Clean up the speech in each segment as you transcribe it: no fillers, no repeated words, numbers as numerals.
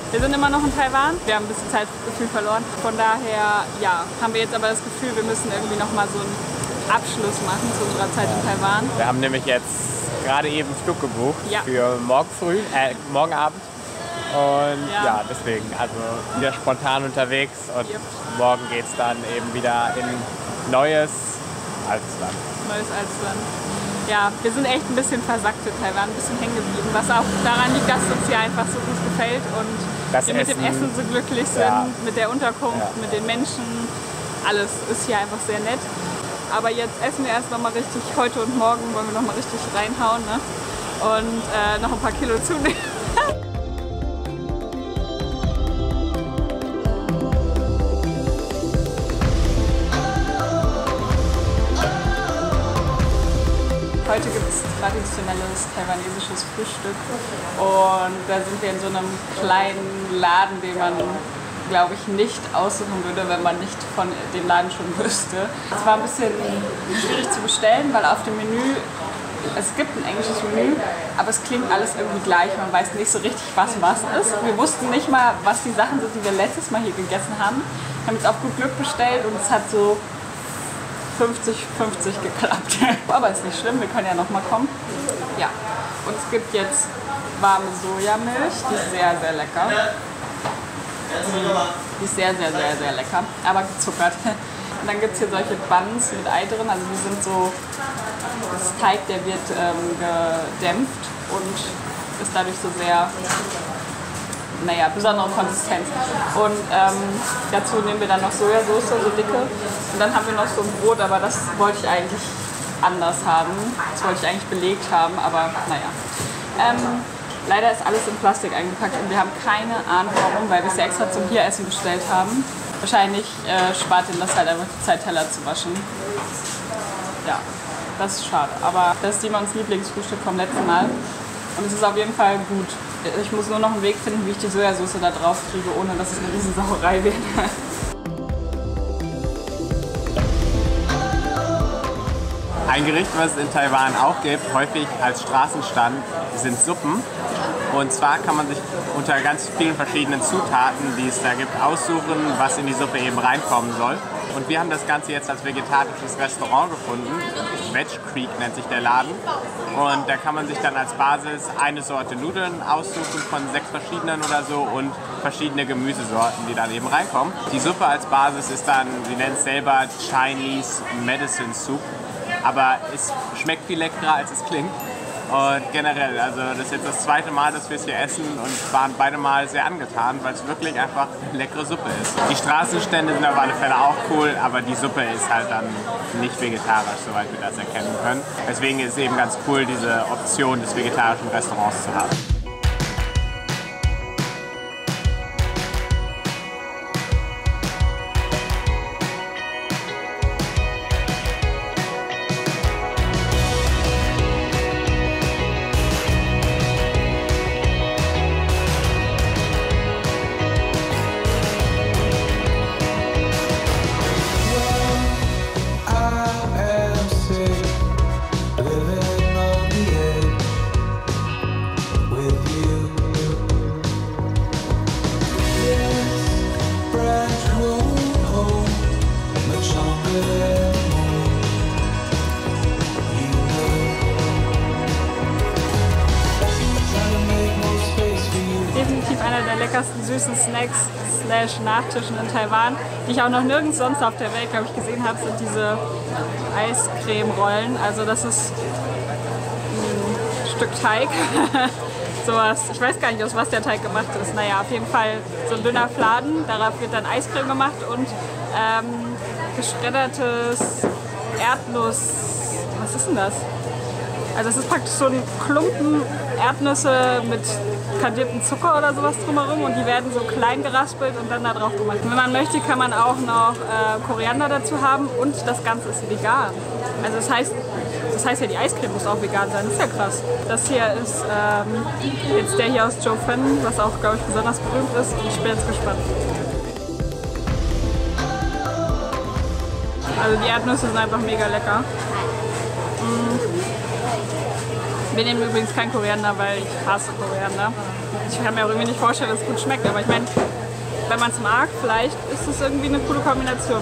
Wir sind immer noch in Taiwan. Wir haben ein bisschen Zeitgefühl verloren. Von daher, ja, haben wir jetzt aber das Gefühl, wir müssen irgendwie nochmal so einen Abschluss machen zu unserer Zeit in Taiwan. Wir haben nämlich jetzt gerade eben einen Flug gebucht für morgen Abend. Und ja, deswegen, also wieder spontan unterwegs und morgen geht es dann eben wieder in neues altes Land. Neues altes Land. Ja, wir sind echt ein bisschen versackt in Taiwan, ein bisschen hängen geblieben, was auch daran liegt, dass uns hier einfach so gut gefällt und wir mit dem Essen so glücklich sind, mit der Unterkunft, mit den Menschen, alles ist hier einfach sehr nett. Aber jetzt essen wir erst nochmal richtig, heute und morgen wollen wir nochmal richtig reinhauen, ne? Und noch ein paar Kilo zunehmen. Heute gibt es traditionelles taiwanesisches Frühstück und da sind wir in so einem kleinen Laden, den man, glaube ich, nicht aussuchen würde, wenn man nicht von dem Laden schon wüsste. Es war ein bisschen schwierig zu bestellen, weil auf dem Menü, es gibt ein englisches Menü, aber es klingt alles irgendwie gleich. Man weiß nicht so richtig, was ist. Wir wussten nicht mal, was die Sachen sind, die wir letztes Mal hier gegessen haben. Wir haben jetzt auf gut Glück bestellt und es hat so 50-50 geklappt. Aber ist nicht schlimm, wir können ja noch mal kommen. Ja, und es gibt jetzt warme Sojamilch, die ist sehr, sehr lecker. Die ist sehr, sehr, sehr, sehr lecker, aber gezuckert. Und dann gibt es hier solche Buns mit Ei drin, also die sind so, das Teig, der wird gedämpft und ist dadurch so sehr, naja, besondere Konsistenz. Und dazu nehmen wir dann noch Sojasauce, so dicke. Und dann haben wir noch so ein Brot, aber das wollte ich eigentlich anders haben. Das wollte ich eigentlich belegt haben, aber naja. Leider ist alles in Plastik eingepackt und wir haben keine Ahnung warum, weil wir es ja extra zum Hieressen bestellt haben. Wahrscheinlich spart ihnen das halt einfach die Zeit, Teller zu waschen. Ja, das ist schade. Aber das ist Simons Lieblingsfrühstück vom letzten Mal. Und es ist auf jeden Fall gut. Ich muss nur noch einen Weg finden, wie ich die Sojasauce da drauf kriege, ohne dass es eine Riesensauerei wird. Ein Gericht, was es in Taiwan auch gibt, häufig als Straßenstand, sind Suppen. Und zwar kann man sich unter ganz vielen verschiedenen Zutaten, die es da gibt, aussuchen, was in die Suppe eben reinkommen soll. Und wir haben das Ganze jetzt als vegetarisches Restaurant gefunden. Veg Creek nennt sich der Laden. Und da kann man sich dann als Basis eine Sorte Nudeln aussuchen von 6 verschiedenen oder so und verschiedene Gemüsesorten, die dann eben reinkommen. Die Suppe als Basis ist dann, sie nennt es selber Chinese Medicine Soup. Aber es schmeckt viel leckerer, als es klingt. Und generell, also das ist jetzt das zweite Mal, dass wir es hier essen und waren beide Mal sehr angetan, weil es wirklich einfach eine leckere Suppe ist. Die Straßenstände sind auf alle Fälle auch cool, aber die Suppe ist halt dann nicht vegetarisch, soweit wir das erkennen können. Deswegen ist es eben ganz cool, diese Option des vegetarischen Restaurants zu haben. Definitiv einer der leckersten süßen Snacks / Nachtischen in Taiwan, die ich auch noch nirgends sonst auf der Welt, glaube ich, gesehen habe, sind diese Eiscreme-Rollen. Also das ist ein Stück Teig. Sowas, ich weiß gar nicht, aus was der Teig gemacht ist. Naja, auf jeden Fall so ein dünner Fladen, darauf wird dann Eiscreme gemacht und geschreddertes Erdnuss, was ist denn das? Also es ist praktisch so ein Klumpen Erdnüsse mit kandiertem Zucker oder sowas drumherum und die werden so klein geraspelt und dann da drauf gemacht. Wenn man möchte, kann man auch noch Koriander dazu haben und das Ganze ist vegan. Also das heißt ja, die Eiscreme muss auch vegan sein, das ist ja krass. Das hier ist jetzt der hier aus Jiufen, was auch, glaube ich, besonders berühmt ist und ich bin jetzt gespannt. Also die Erdnüsse sind einfach mega lecker. Wir nehmen übrigens kein Koriander, weil ich hasse Koriander. Ich kann mir auch irgendwie nicht vorstellen, dass es gut schmeckt, aber ich meine, wenn man es mag, vielleicht ist es irgendwie eine coole Kombination.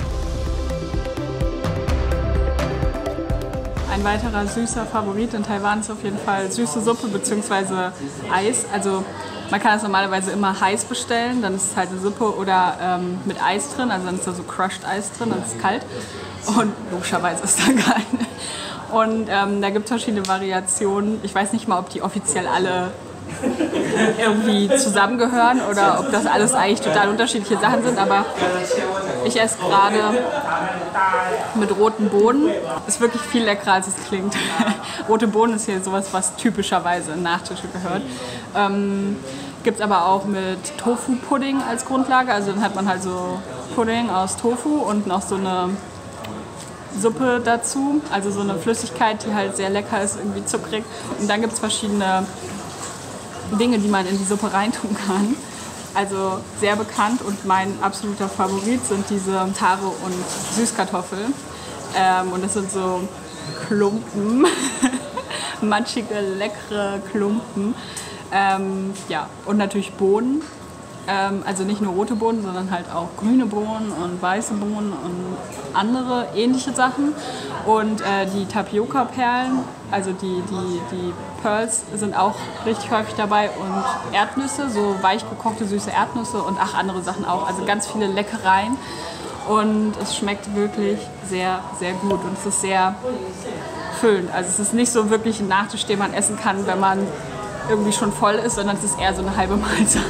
Ein weiterer süßer Favorit in Taiwan ist auf jeden Fall süße Suppe bzw. Eis. Also man kann es normalerweise immer heiß bestellen, dann ist es halt eine Suppe oder mit Eis drin, also dann ist da so Crushed Eis drin, dann ist es kalt und logischerweise ist da keine. Und da gibt es verschiedene Variationen. Ich weiß nicht mal, ob die offiziell alle irgendwie zusammengehören oder ob das alles eigentlich total unterschiedliche Sachen sind, aber ich esse gerade mit roten Bohnen. Ist wirklich viel leckerer, als es klingt. Rote Bohnen ist hier sowas, was typischerweise in Nachtische gehört. Gibt es aber auch mit Tofu-Pudding als Grundlage, also dann hat man halt so Pudding aus Tofu und noch so eine Suppe dazu, also so eine Flüssigkeit, die halt sehr lecker ist, irgendwie zuckrig. Und dann gibt es verschiedene Dinge, die man in die Suppe reintun kann. Also sehr bekannt und mein absoluter Favorit sind diese Tare und Süßkartoffeln. Und das sind so Klumpen, matschige, leckere Klumpen. Ja, und natürlich Bohnen. Also nicht nur rote Bohnen, sondern halt auch grüne Bohnen und weiße Bohnen und andere ähnliche Sachen. Und die Tapioca-Perlen, also die Pearls, sind auch richtig häufig dabei. Und Erdnüsse, so weich gekochte süße Erdnüsse und andere Sachen auch. Also ganz viele Leckereien. Und es schmeckt wirklich sehr, sehr gut. Und es ist sehr füllend. Also es ist nicht so wirklich ein Nachtisch, den man essen kann, wenn man irgendwie schon voll ist, sondern es ist eher so eine halbe Mahlzeit.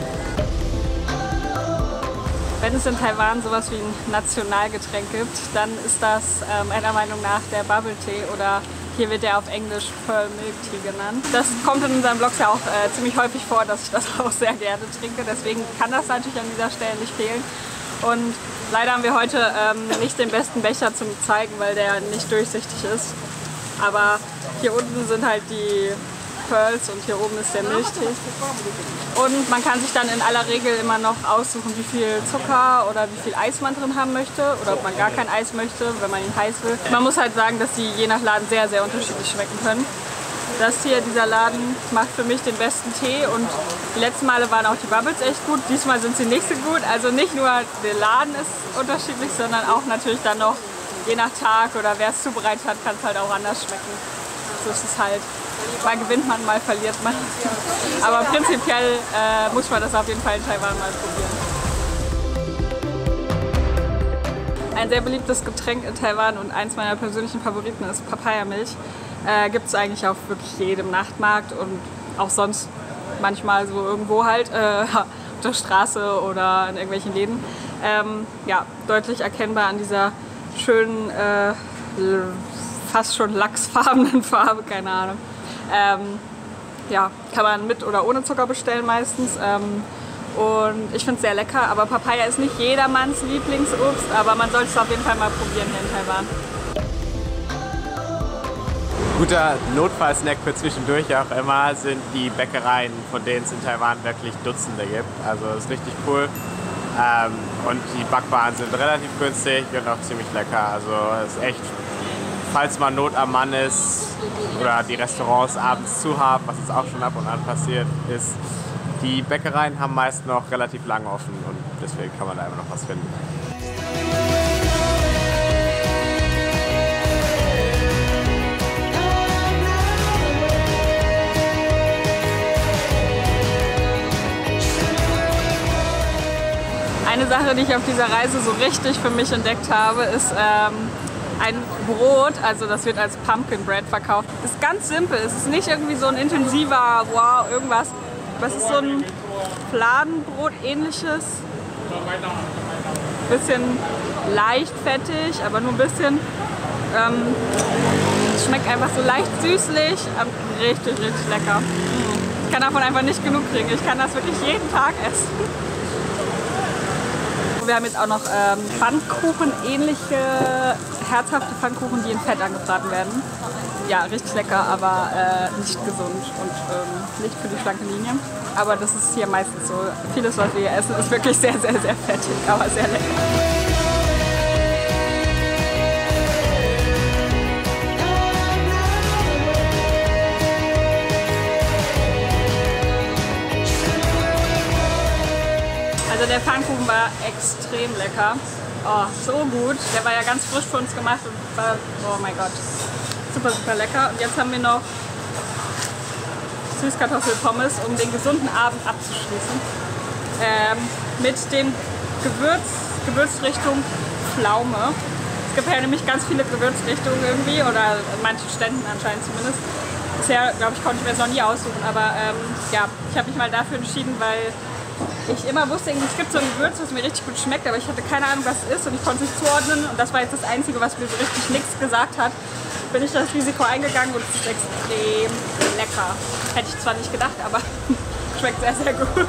Wenn es in Taiwan sowas wie ein Nationalgetränk gibt, dann ist das meiner Meinung nach der Bubble Tea oder hier wird der auf Englisch Pearl Milk Tea genannt. Das kommt in unseren Blogs ja auch ziemlich häufig vor, dass ich das auch sehr gerne trinke. Deswegen kann das natürlich an dieser Stelle nicht fehlen. Und leider haben wir heute nicht den besten Becher zum zeigen, weil der nicht durchsichtig ist. Aber hier unten sind halt die Pearls und hier oben ist der Milchtee. Und man kann sich dann in aller Regel immer noch aussuchen, wie viel Zucker oder wie viel Eis man drin haben möchte oder ob man gar kein Eis möchte, wenn man ihn heiß will. Man muss halt sagen, dass die je nach Laden sehr, sehr unterschiedlich schmecken können. Das hier, dieser Laden, macht für mich den besten Tee und die letzten Male waren auch die Bubbles echt gut. Diesmal sind sie nicht so gut. Also nicht nur der Laden ist unterschiedlich, sondern auch natürlich dann noch je nach Tag oder wer es zubereitet hat, kann es halt auch anders schmecken. So ist es halt. Mal gewinnt man, mal verliert man. Aber prinzipiell muss man das auf jeden Fall in Taiwan mal probieren. Ein sehr beliebtes Getränk in Taiwan und eins meiner persönlichen Favoriten ist Papaya-Milch. Gibt es eigentlich auf wirklich jedem Nachtmarkt und auch sonst manchmal so irgendwo halt auf der Straße oder in irgendwelchen Läden. Ja, deutlich erkennbar an dieser schönen, fast schon lachsfarbenen Farbe, keine Ahnung. Ja, kann man mit oder ohne Zucker bestellen meistens. Und ich finde es sehr lecker, aber Papaya ist nicht jedermanns Lieblingsobst, aber man sollte es auf jeden Fall mal probieren hier in Taiwan. Guter Notfallsnack für zwischendurch auch immer sind die Bäckereien, von denen es in Taiwan wirklich Dutzende gibt. Also das ist richtig cool. Und die Backwaren sind relativ günstig und auch ziemlich lecker. Also es ist echt, falls man Not am Mann ist oder die Restaurants abends zu haben, was jetzt auch schon ab und an passiert ist, die Bäckereien haben meist noch relativ lang offen und deswegen kann man da immer noch was finden. Eine Sache, die ich auf dieser Reise so richtig für mich entdeckt habe, ist ein Brot, also das wird als Pumpkin Bread verkauft. Das ist ganz simpel, es ist nicht irgendwie so ein intensiver, wow, irgendwas. Aber es ist so ein Fladenbrot ähnliches, bisschen leicht fettig, aber nur ein bisschen. Es schmeckt einfach so leicht süßlich, richtig, richtig lecker. Ich kann davon einfach nicht genug kriegen, ich kann das wirklich jeden Tag essen. Wir haben jetzt auch noch Pfannkuchen, ähnliche herzhafte Pfannkuchen, die in Fett angebraten werden. Ja, richtig lecker, aber nicht gesund und nicht für die schlanke Linie. Aber das ist hier meistens so. Vieles, was wir hier essen, ist wirklich sehr, sehr, sehr fettig, aber sehr lecker. extrem lecker. Oh, so gut. Der war ja ganz frisch für uns gemacht und war, oh mein Gott, super, super lecker. Und jetzt haben wir noch Süßkartoffelpommes, um den gesunden Abend abzuschließen. Mit den Gewürzrichtung Pflaume. Es gibt ja nämlich ganz viele Gewürzrichtungen irgendwie, oder an manchen Ständen anscheinend zumindest. Bisher, glaube ich, konnte ich mir das noch nie aussuchen, aber ja, ich habe mich mal dafür entschieden, weil ich immer wusste, es gibt so ein Gewürz, was mir richtig gut schmeckt, aber ich hatte keine Ahnung, was es ist und ich konnte es nicht zuordnen und das war jetzt das Einzige, was mir so richtig nichts gesagt hat. Bin ich das Risiko eingegangen und es ist extrem lecker. Hätte ich zwar nicht gedacht, aber schmeckt sehr, sehr gut.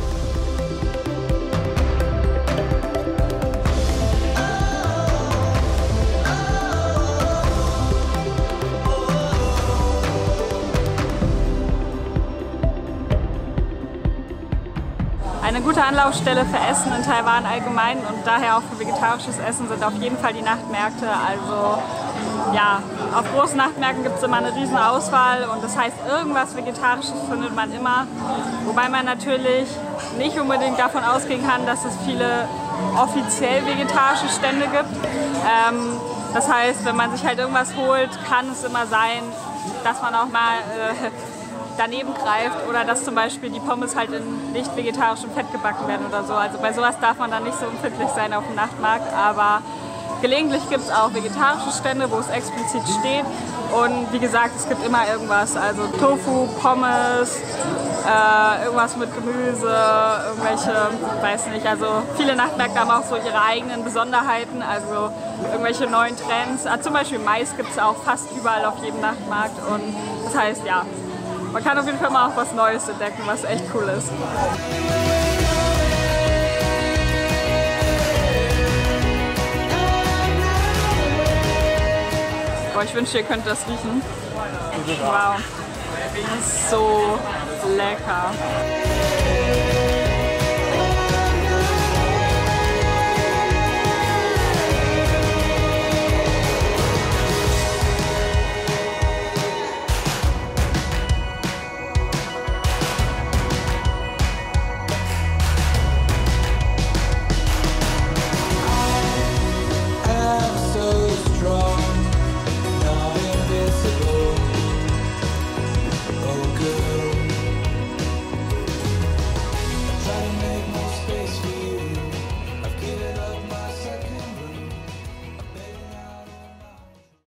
Eine gute Anlaufstelle für Essen in Taiwan allgemein und daher auch für vegetarisches Essen sind auf jeden Fall die Nachtmärkte. Also ja, auf großen Nachtmärkten gibt es immer eine riesen Auswahl und das heißt, irgendwas Vegetarisches findet man immer. Wobei man natürlich nicht unbedingt davon ausgehen kann, dass es viele offiziell vegetarische Stände gibt. Das heißt, wenn man sich halt irgendwas holt, kann es immer sein, dass man auch mal daneben greift oder dass zum Beispiel die Pommes halt in nicht vegetarischem Fett gebacken werden oder so. Also bei sowas darf man dann nicht so empfindlich sein auf dem Nachtmarkt, aber gelegentlich gibt es auch vegetarische Stände, wo es explizit steht und wie gesagt, es gibt immer irgendwas, also Tofu, Pommes, irgendwas mit Gemüse, irgendwelche, weiß nicht, also viele Nachtmärkte haben auch so ihre eigenen Besonderheiten, also irgendwelche neuen Trends. Zum Beispiel Mais gibt es auch fast überall auf jedem Nachtmarkt und das heißt, ja, man kann auf jeden Fall mal auch was Neues entdecken, was echt cool ist. Boah, ich wünschte, ihr könnt das riechen. Wow, das ist so lecker.